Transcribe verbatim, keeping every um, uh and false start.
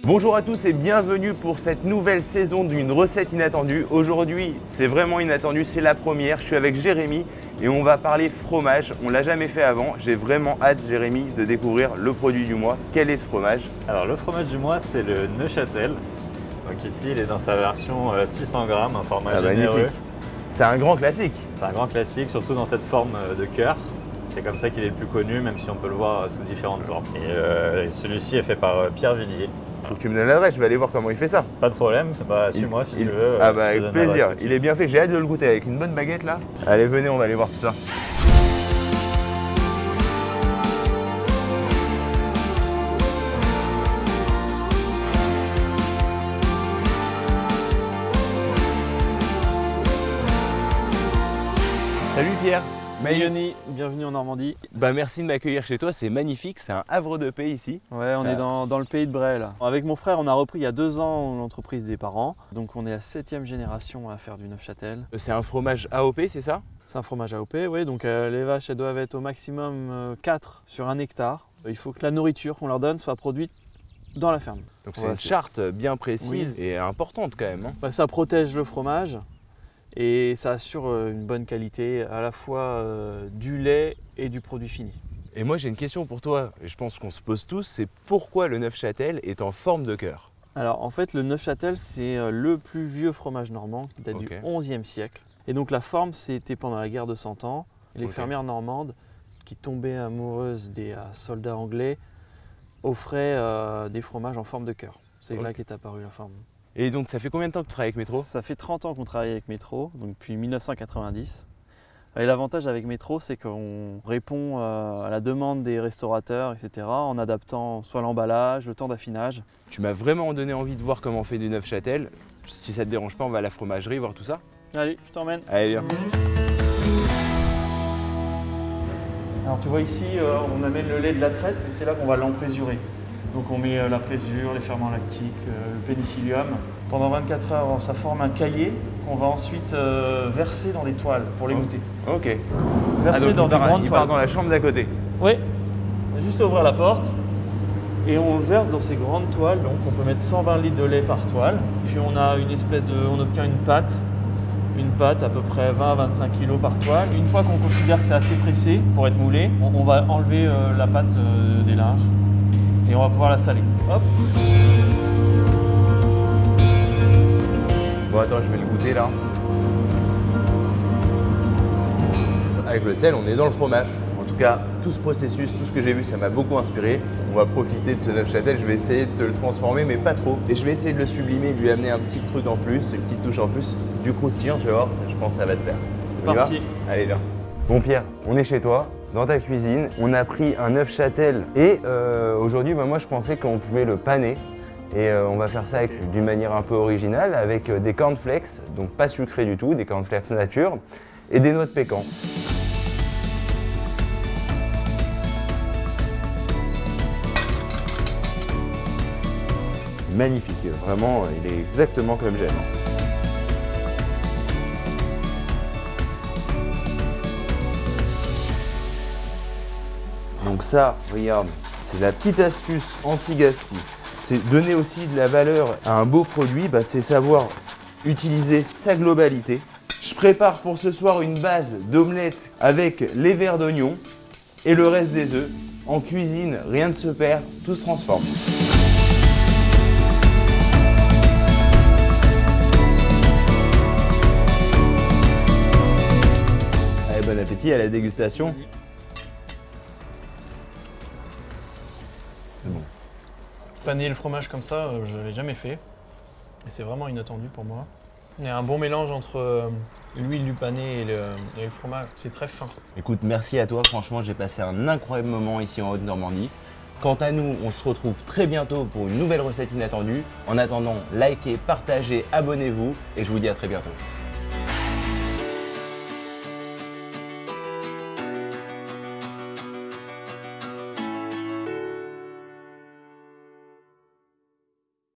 Bonjour à tous et bienvenue pour cette nouvelle saison d'une recette inattendue. Aujourd'hui, c'est vraiment inattendu, c'est la première. Je suis avec Jérémy et on va parler fromage. On ne l'a jamais fait avant. J'ai vraiment hâte, Jérémy, de découvrir le produit du mois. Quel est ce fromage? Alors le fromage du mois, c'est le Neuchâtel. Donc ici, il est dans sa version six cents grammes, un format Ah, généreux. magnifique. C'est un grand classique. C'est un grand classique, surtout dans cette forme de cœur. C'est comme ça qu'il est le plus connu, même si on peut le voir sous différentes formes. Et euh, celui-ci est fait par Pierre Villiers. Faut que tu me donnes l'adresse, je vais aller voir comment il fait ça. Pas de problème, bah, suis-moi si il... tu veux. Ah bah avec donne plaisir, tout de il est bien fait, j'ai hâte de le goûter avec une bonne baguette là. Allez venez, on va aller voir tout ça. Salut Pierre. Mayoni, bienvenue en Normandie. Bah merci de m'accueillir chez toi, c'est magnifique, c'est un havre de paix ici. Ouais, on ça... est dans, dans le pays de Bray là. Avec mon frère, on a repris il y a deux ans l'entreprise des parents. Donc on est la septième génération à faire du Neufchâtel. C'est un fromage A O P, c'est ça? C'est un fromage A O P, oui. Donc euh, les vaches, elles doivent être au maximum euh, quatre sur un hectare. Il faut que la nourriture qu'on leur donne soit produite dans la ferme. Donc c'est une charte bien précise oui. et importante quand même. Hein. Bah, ça protège le fromage. Et ça assure une bonne qualité à la fois euh, du lait et du produit fini. Et moi j'ai une question pour toi, et je pense qu'on se pose tous, c'est pourquoi le Neufchâtel est en forme de cœur? Alors en fait le Neufchâtel c'est le plus vieux fromage normand qui date okay. du onzième siècle. Et donc la forme c'était pendant la guerre de Cent Ans. Et les okay. fermières normandes qui tombaient amoureuses des euh, soldats anglais offraient euh, des fromages en forme de cœur. C'est okay. là qu'est apparue la forme. Et donc ça fait combien de temps que tu travailles avec Métro? Ça fait trente ans qu'on travaille avec Métro, donc depuis mille neuf cent quatre-vingt-dix. Et l'avantage avec Métro, c'est qu'on répond à la demande des restaurateurs, et cetera, en adaptant soit l'emballage, le temps d'affinage. Tu m'as vraiment donné envie de voir comment on fait du Neufchâtel. Si ça te dérange pas, on va à la fromagerie voir tout ça. Allez, je t'emmène. Allez, viens. Alors tu vois ici, euh, on amène le lait de la traite et c'est là qu'on va l'emprésurer. Donc on met la présure, les ferments lactiques, euh, le pénicillium. Pendant vingt-quatre heures, ça forme un caillé qu'on va ensuite euh, verser dans des toiles pour les goûter. Ok. Verser ah, dans des grandes il toiles. part dans la chambre d'à côté. Oui. On a juste à ouvrir la porte et on le verse dans ces grandes toiles. Donc on peut mettre cent vingt litres de lait par toile. Puis on a une espèce de, on obtient une pâte, une pâte à peu près vingt à vingt-cinq kilos par toile. Une fois qu'on considère que c'est assez pressé pour être moulé, on, on va enlever euh, la pâte euh, des linges. Et on va pouvoir la saler. Hop. Bon attends, je vais le goûter là. Avec le sel, on est dans le fromage. En tout cas, tout ce processus, tout ce que j'ai vu, ça m'a beaucoup inspiré. On va profiter de ce Neufchâtel, je vais essayer de te le transformer, mais pas trop. Et je vais essayer de le sublimer, de lui amener un petit truc en plus, une petite touche en plus. Du croustillant, tu vas voir, ça, je pense que ça va te plaire. C'est parti. Allez, viens. Bon Pierre, on est chez toi, dans ta cuisine. On a pris un Neufchâtel et euh, aujourd'hui, bah, moi je pensais qu'on pouvait le paner. Et euh, on va faire ça d'une manière un peu originale avec euh, des cornflakes, donc pas sucrés du tout, des cornflakes nature et des noix de pécan. Magnifique, vraiment, il est exactement comme j'aime. Donc ça, regarde, c'est la petite astuce anti-gaspi. C'est donner aussi de la valeur à un beau produit, bah, c'est savoir utiliser sa globalité. Je prépare pour ce soir une base d'omelette avec les verres d'oignon et le reste des œufs. En cuisine, rien ne se perd, tout se transforme. Allez, bon appétit à la dégustation. C'est bon. Paner le fromage comme ça, euh, je l'avais jamais fait. Et c'est vraiment inattendu pour moi. Il y a un bon mélange entre euh, l'huile du pané et le, et le fromage. C'est très fin. Écoute, merci à toi. Franchement, j'ai passé un incroyable moment ici en Haute-Normandie. Quant à nous, on se retrouve très bientôt pour une nouvelle recette inattendue. En attendant, likez, partagez, abonnez-vous et je vous dis à très bientôt.